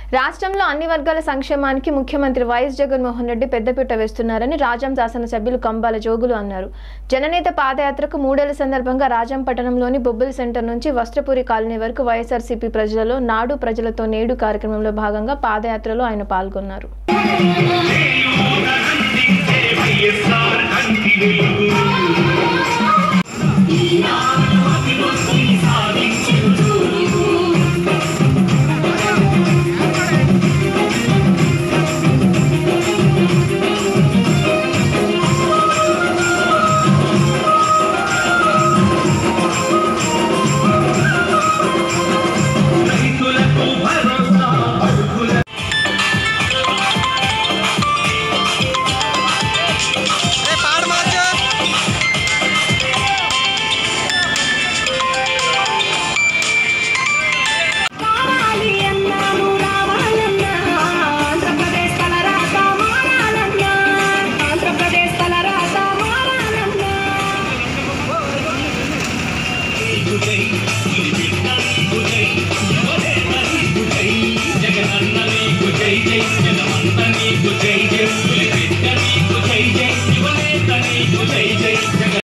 రాష్ట్రంలో అన్ని వర్గాల సంక్షేమానికి ముఖ్యమంత్రి వైఎస్ జగన్మోహన్ రెడ్డి పెద్దపీట వేస్తున్నారని రాజం శాసనసభ్యులు కంబాల జోగులు అన్నారు. జననేత పాదయాత్రకు 3 ఏళ్ల సందర్భంగా రాజం పట్టణంలోని బొబ్బిలి సెంటర్ నుంచి వస్త్రపురి కాలనీ వరకు వైఎస్ఆర్సీపీ ప్రజలలో నాడు ప్రజలతో నేడు కార్యక్రమంలో భాగంగా పాదయాత్రలో ఆయన పాల్గొన్నారు. జగనన్న నీకు జై జై జగమంత నీకు జై జై